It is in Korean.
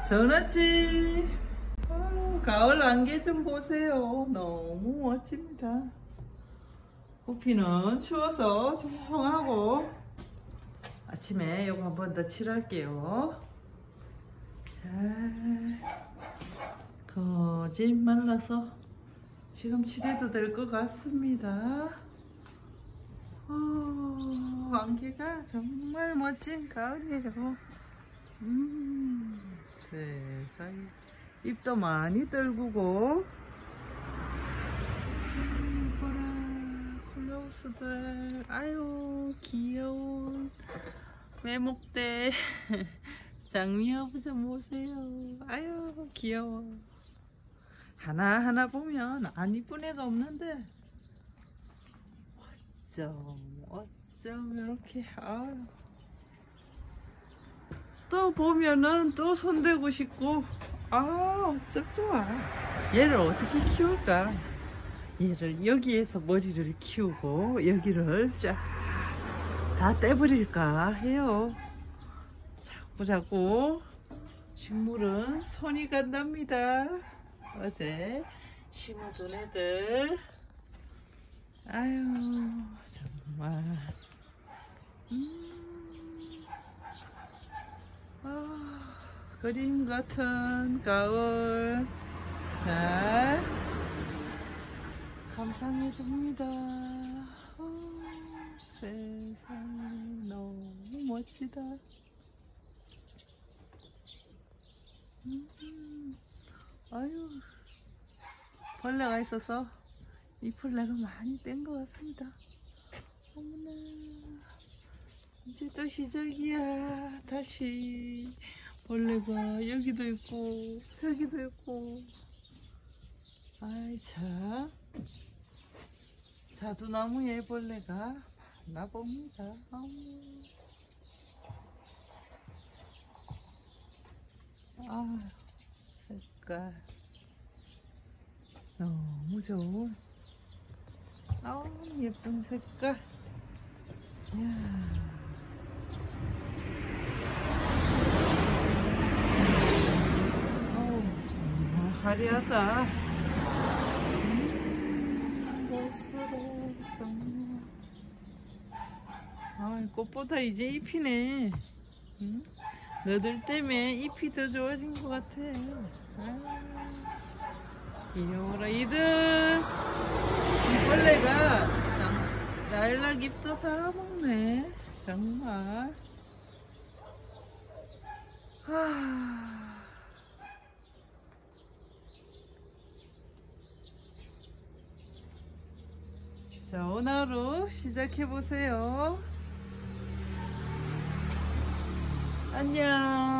전화치. 가을 안개 좀 보세요. 너무 멋집니다. 호피는 추워서 조용하고 아침에 이거 한 번 더 칠할게요. 자, 거짓 말라서 지금 칠해도 될 것 같습니다. 안개가 정말 멋진 가을이에요. 세상에 잎도 많이 떨구고 보라 콜로우스들. 아유 귀여운 매목대 장미어부 좀 보세요. 아유 귀여워. 하나하나 보면 안 이쁜 애가 없는데 어쩜 이렇게. 아유 또 보면은 또 손대고 싶고. 어쩜 좋아. 얘를 어떻게 키울까. 얘를 여기에서 머리를 키우고 여기를 쫙 다 떼버릴까 해요. 자꾸 식물은 손이 간답니다. 어제 심어둔 애들. 아유 정말. 그림 같은 가을. 자, 감상해 둡니다. 세상에 너무 멋지다. 아유 벌레가 있어서 잎을 내가 많이 뗀 것 같습니다. 어머나, 이제 또 시작이야. 다시 벌레가 여기도 있고 저기도 있고. 아이 참, 자두나무에 벌레가 많나 봅니다. 색깔 너무 좋은. 예쁜 색깔. 이야. 정말 화려하다. 멋스러워 정말. 꽃보다 이제 잎이네. 너들 때문에 잎이 더 좋아진 것 같아. 귀여워라 이들. 이 벌레가 참 날락 잎도 다 먹네 정말. 자, 오늘 하루 시작해보세요. 안녕.